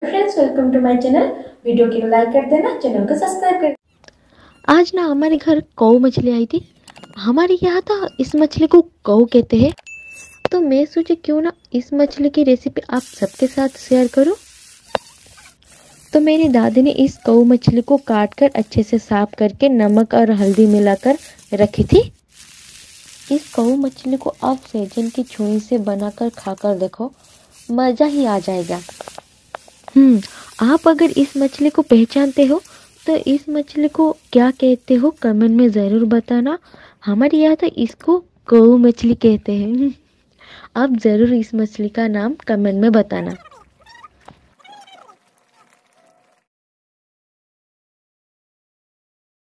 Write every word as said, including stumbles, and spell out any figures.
Friends, welcome to my channel. Video को like कर देना, चैनल को सब्सक्राइब कर। आज ना हमारे घर कौ मछली आई थी। हमारे यहाँ तो इस मछली को कौ कहते हैं। तो मैं सोची क्यों ना इस मछली की रेसिपी आप सबके साथ शेयर करूं। तो मेरी दादी ने इस कौ मछली को काट कर अच्छे से साफ करके नमक और हल्दी मिलाकर रखी थी। इस कौ मछली को आप सहजन की छुई से बनाकर खाकर देखो, मज़ा ही आ जाएगा। हम्म आप अगर इस मछली को पहचानते हो तो इस मछली को क्या कहते हो कमेंट में ज़रूर बताना। हमारे यहाँ तो इसको कौ मछली कहते हैं। आप ज़रूर इस मछली का नाम कमेंट में बताना।